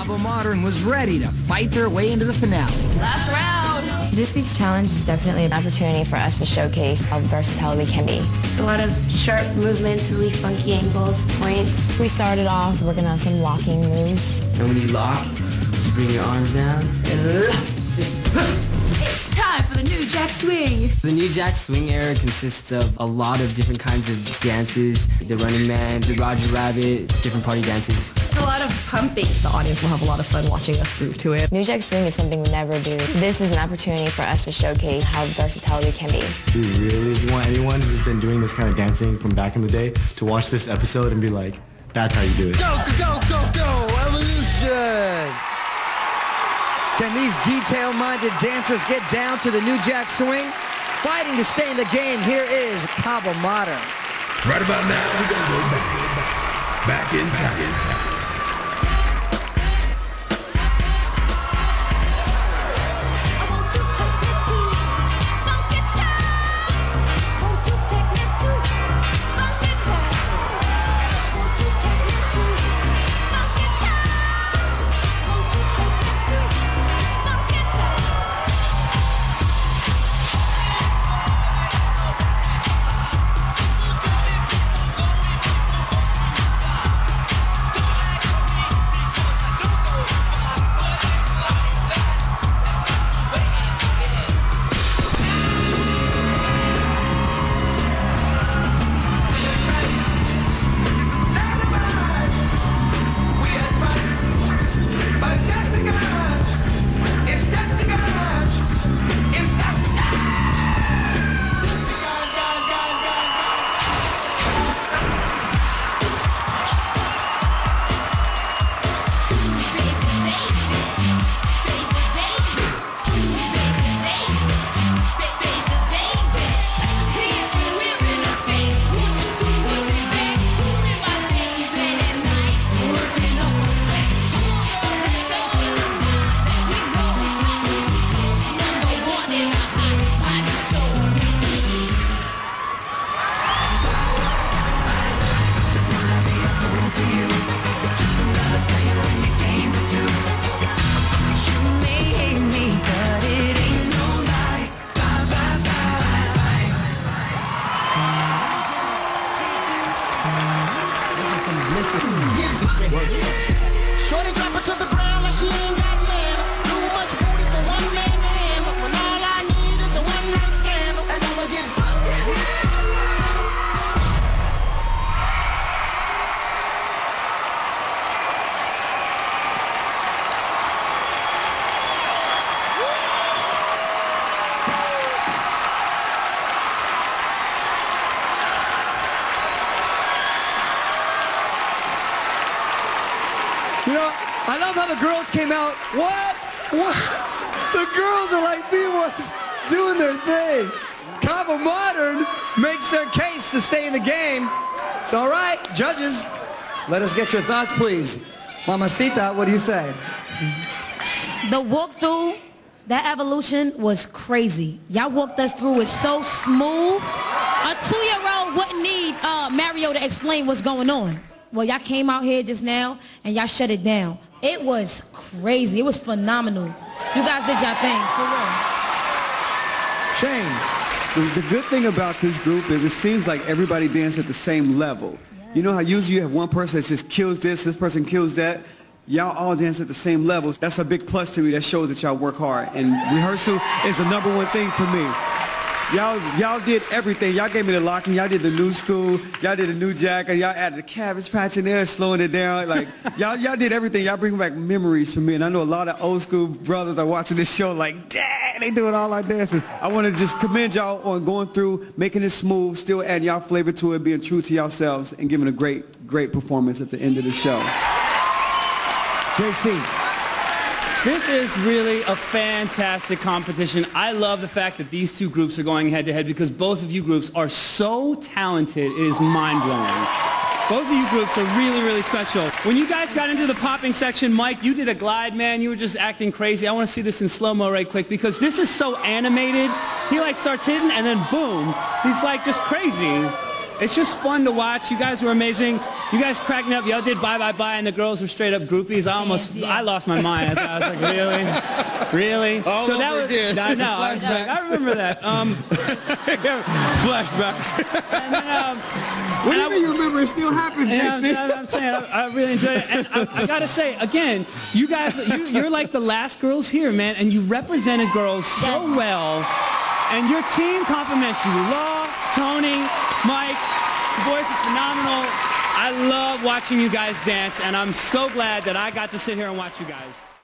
Cabo Modern was ready to fight their way into the finale. Last round. This week's challenge is definitely an opportunity for us to showcase how versatile we can be. A lot of sharp movements, really funky angles, points. We started off working on some locking moves. And when you lock, just bring your arms down and It's time for the New Jack Swing. The New Jack Swing era consists of a lot of different kinds of dances. The Running Man, the Roger Rabbit, different party dances. It's a lot of pumping. The audience will have a lot of fun watching us groove to it. New Jack Swing is something we never do. This is an opportunity for us to showcase how versatile we can be. We really want anyone who's been doing this kind of dancing from back in the day to watch this episode and be like, that's how you do it. Go, go, go, go, Evolution! Can these detail-minded dancers get down to the New Jack Swing? Fighting to stay in the game, here is Cabo Modern. Right about now, we're gonna go back in time. Shorty drop her to the ground like she ain't got manners. Too much booty for one man to handle. When all I need is a one-night scandal, and I'ma get fucked. You know, I love how the girls came out. What? The girls are like B-boys doing their thing. Cabo Modern makes their case to stay in the game. It's all right, judges. Let us get your thoughts, please. Mamacita, what do you say? The walkthrough, that evolution was crazy. Y'all walked us through it so smooth. A 2-year-old wouldn't need Mario to explain what's going on. Well, y'all came out here just now and y'all shut it down. It was crazy. It was phenomenal. You guys did y'all thing, for real. Shane. The good thing about this group is it seems like everybody dances at the same level. Yeah. You know how usually you have one person that just kills this person kills that. Y'all all dance at the same level. That's a big plus to me. That shows that y'all work hard. And rehearsal is the #1 thing for me. Y'all did everything. Y'all gave me the locking. Y'all did the new school. Y'all did the new jack. And y'all added the Cabbage Patch in there, slowing it down. Like y'all did everything. Y'all bring back memories for me. And I know a lot of old school brothers are watching this show like, dang, they doing all our dances. I want to just commend y'all on going through, making it smooth, still adding y'all flavor to it, being true to yourselves, and giving a great performance at the end of the show. JC. This is really a fantastic competition. I love the fact that these two groups are going head-to-head because both of you groups are so talented, it is mind-blowing. Both of you groups are really, really special. When you guys got into the popping section, Mike, you did a glide, man. You were just acting crazy. I want to see this in slow-mo right quick because this is so animated. He like starts hitting and then boom, he's like just crazy. It's just fun to watch. You guys were amazing. You guys cracked me up. Y'all did Bye Bye Bye, and the girls were straight up groupies. I lost my mind. I was like, really? Really? All so that over was, again. I know. I remember that. Flashbacks. And then, what do you mean you remember? It still happens. I'm saying I really enjoyed it. And I got to say, again, you guys, you're like the last girls here, man, and you represented girls so well. And your team compliments you. Law, Tony, Mike, the boys are phenomenal. I love watching you guys dance, and I'm so glad that I got to sit here and watch you guys.